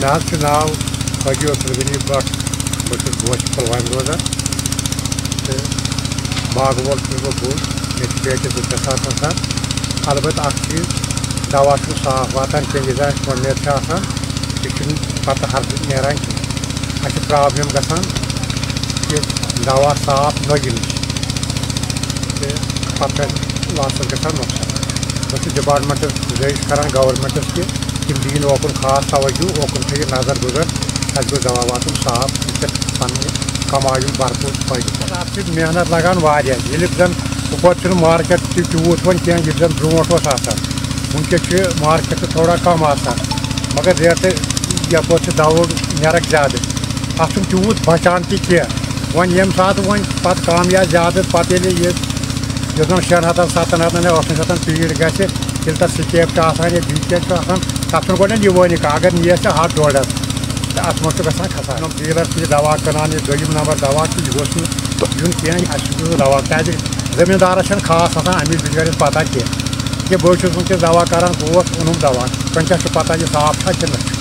मे नाव फकीर त्रिवेणी भट्ट बहुत गोश पुलवाम रोजान तो बाग वोल बोल मे बेटे 2 साल अलबत् चीज दवा साफ वातान कह गोमेद यह पत्त हर नान कह प्रॉब्लम गसान कि दवा साफ नगि नश पत्त लास्ट गसान नुकसान बस डिपार्टमेंट गुजारिश करान गवर्नमेंटस कि तम दिन ओकुन खास तवज्जो ओकुन थी नजर गुजर अस गो दवा वातन साफ पन कमायन भरपूर फायदे मेहनत लगान जन उपर मार्केट तूत वन कह जन ब्रोट वनकस मार्केट थोड़ा कम मगर रेट यपोर दवा नरक ज्यादा अत तूत बचान तह वन ये सात वन पत कामयाब ज्यादा पे यह 6 हथन 7 हथन या 8 हथन पीड़ गि तथ स्केप या बीच तथ गो यूनिक अगर नीस हथ 1.5 अत मे ग खसान डीलर दवा क्लान दोम नंबर दवा यह यून कह दवा क्या जमींदारस खास अमिच बिचार पता कह कि बहुत वनकस दवा करान गोस ओनुम दवा वह पता यह साफ कि